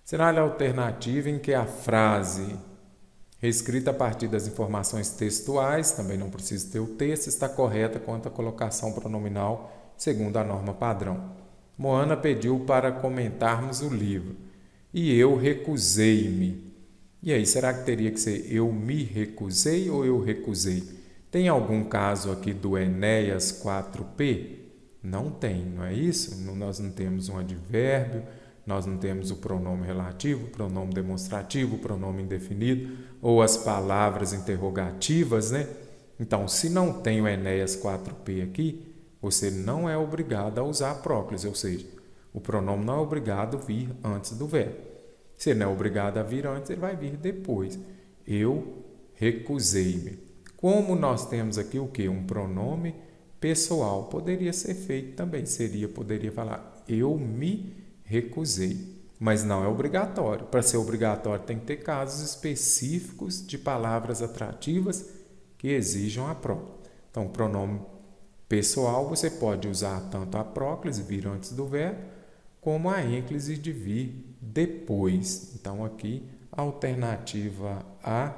Será a alternativa em que a frase, reescrita a partir das informações textuais, também não precisa ter o texto, está correta quanto à colocação pronominal segundo a norma padrão. Moana pediu para comentarmos o livro e eu recusei-me. E aí, será que teria que ser eu me recusei ou eu recusei? Tem algum caso aqui do Enéas 4P? Não tem, não é isso? Nós não temos um advérbio, nós não temos o pronome relativo, o pronome demonstrativo, o pronome indefinido ou as palavras interrogativas, né? Então, se não tem o Enéas 4P aqui, você não é obrigado a usar a próclise, ou seja, o pronome não é obrigado a vir antes do verbo. Se ele não é obrigado a vir antes, ele vai vir depois. Eu recusei-me. Como nós temos aqui o quê? Um pronome pessoal. Poderia ser feito também. Poderia falar, eu me recusei. Mas não é obrigatório. Para ser obrigatório, tem que ter casos específicos de palavras atrativas que exijam a próclise. Então, o pronome pessoal, você pode usar tanto a próclise, vir antes do verbo, como a ênclise de vir depois. Então, aqui, a alternativa A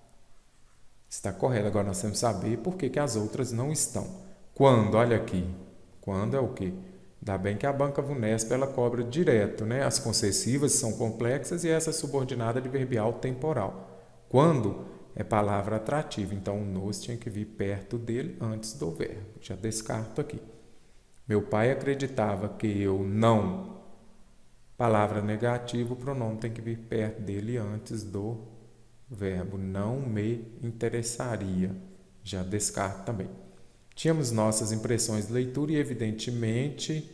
está correta. Agora, nós temos que saber por que as outras não estão. Quando, olha aqui, quando é o quê? Ainda bem que a banca VUNESP ela cobra direto, né? As concessivas são complexas e essa subordinada adverbial temporal. Quando é palavra atrativa, então o nos tinha que vir perto dele antes do verbo. Já descarto aqui. Meu pai acreditava que eu não. Palavra negativa, o pronome tem que vir perto dele antes do verbo. Não me interessaria. Já descarto também. Tínhamos nossas impressões de leitura e, evidentemente,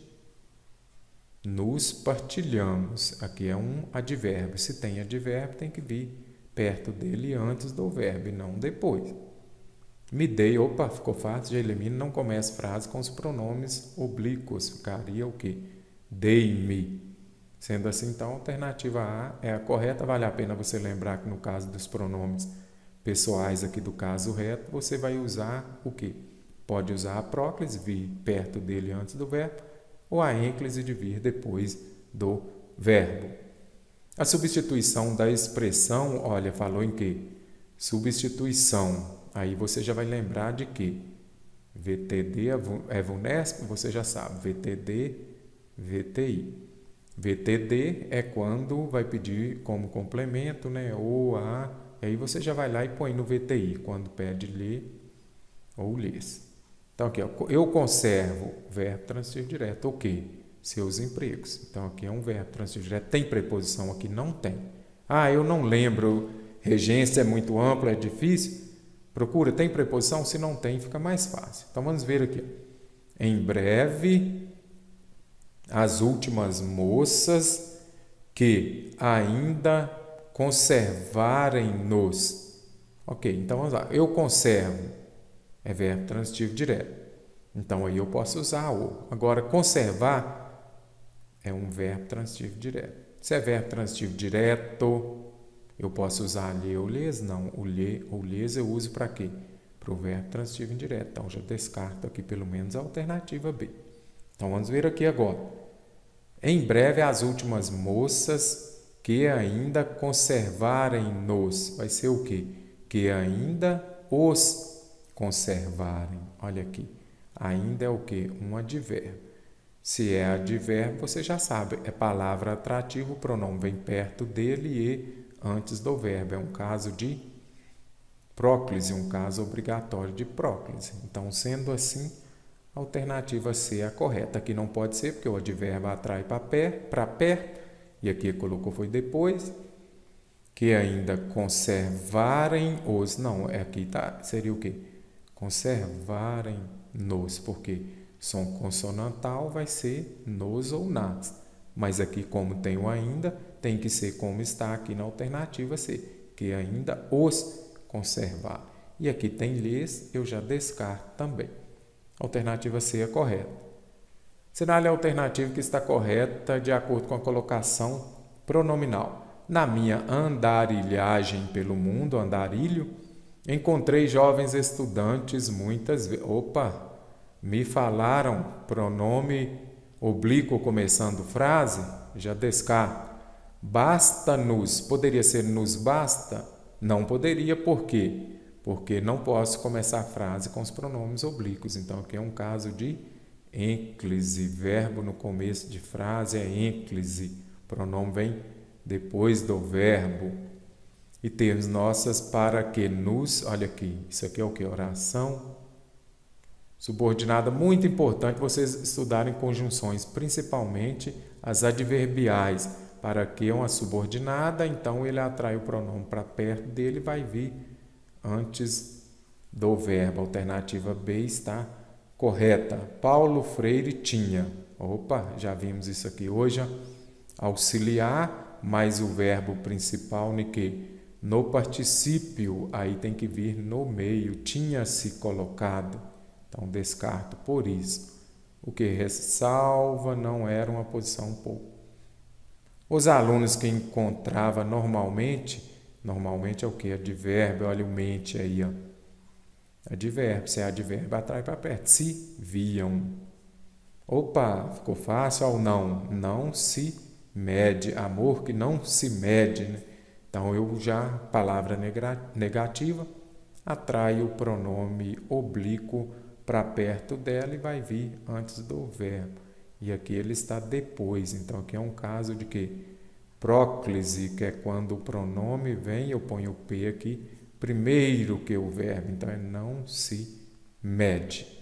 nos partilhamos. Aqui é um advérbio. Se tem advérbio, tem que vir perto dele antes do verbo e não depois. Me dei, opa, ficou fácil, já elimino, não começa frase com os pronomes oblíquos. Ficaria o quê? Dei-me. Sendo assim, então, a alternativa A é a correta. Vale a pena você lembrar que no caso dos pronomes pessoais aqui do caso reto, você vai usar o quê? Pode usar a próclise, vir perto dele antes do verbo, ou a ênclise de vir depois do verbo. A substituição da expressão, olha, falou em quê? Substituição. Aí você já vai lembrar de que VTD é VUNESP, você já sabe, VTD, VTI. VTD é quando vai pedir como complemento, né? Ou a, e aí você já vai lá e põe no VTI, quando pede ler ou lês. Então aqui, ó, eu conservo, verbo transitivo direto, o quê? Seus empregos. Então aqui é um verbo transitivo direto. Tem preposição aqui? Não tem. Ah, eu não lembro, regência é muito ampla, é difícil. Procura, tem preposição? Se não tem, fica mais fácil. Então vamos ver aqui. Em breve, as últimas moças que ainda conservarem-nos. Ok, então vamos lá. Eu conservo é verbo transitivo direto. Então aí eu posso usar o. Agora, conservar é um verbo transitivo direto. Se é verbo transitivo direto, eu posso usar ler ou lês? Não, o ler ou lês eu uso para quê? Para o verbo transitivo indireto. Então, já descarto aqui pelo menos a alternativa B. Então, vamos ver aqui agora. Em breve, as últimas moças que ainda conservarem-nos. Vai ser o quê? Que ainda os conservarem. Olha aqui. Ainda é o quê? Um advérbio. Se é advérbio, você já sabe. É palavra atrativa, o pronome vem perto dele e antes do verbo. É um caso de próclise, um caso obrigatório de próclise. Então, sendo assim, a alternativa C é a correta. Aqui não pode ser, porque o advérbio atrai para perto, e aqui colocou foi depois, que ainda conservarem-os. Não, aqui tá, seria o quê? Conservarem-nos, porque som consonantal vai ser nos ou nas. Mas aqui, como tem o ainda, tem que ser como está aqui na alternativa C, que ainda os conservar. E aqui tem lhes, eu já descarto também. Alternativa C é correta. Será a alternativa que está correta de acordo com a colocação pronominal. Na minha andarilhagem pelo mundo, andarilho, encontrei jovens estudantes muitas vezes. Opa! Me falaram pronome oblíquo começando frase, já descarto. Basta-nos. Poderia ser nos basta? Não poderia, por quê? Porque não posso começar a frase com os pronomes oblíquos. Então, aqui é um caso de ênclise. Verbo no começo de frase é ênclise. O pronome vem depois do verbo. E termos nossas para que nos... Olha aqui, isso aqui é o que? Oração subordinada. Muito importante vocês estudarem conjunções, principalmente as adverbiais. Para que é uma subordinada, então ele atrai o pronome para perto dele e vai vir antes do verbo. A alternativa B está correta. Paulo Freire tinha. Opa, já vimos isso aqui hoje. Auxiliar, mais o verbo principal, no particípio, aí tem que vir no meio. Tinha-se colocado. Então, descarto por isso. O que ressalva não era uma posição pouco. Os alunos que encontrava normalmente é o que? Advérbio, olha o mente aí, ó. Advérbio, se é advérbio, atrai para perto. Se viam. Opa, ficou fácil ou não? Não se mede. Amor que não se mede, né? Então, palavra negativa, atrai o pronome oblíquo para perto dela e vai vir antes do verbo. E aqui ele está depois. Então, aqui é um caso de quê? Próclise, que é quando o pronome vem, eu ponho o P aqui, primeiro que o verbo. Então, é não se mede.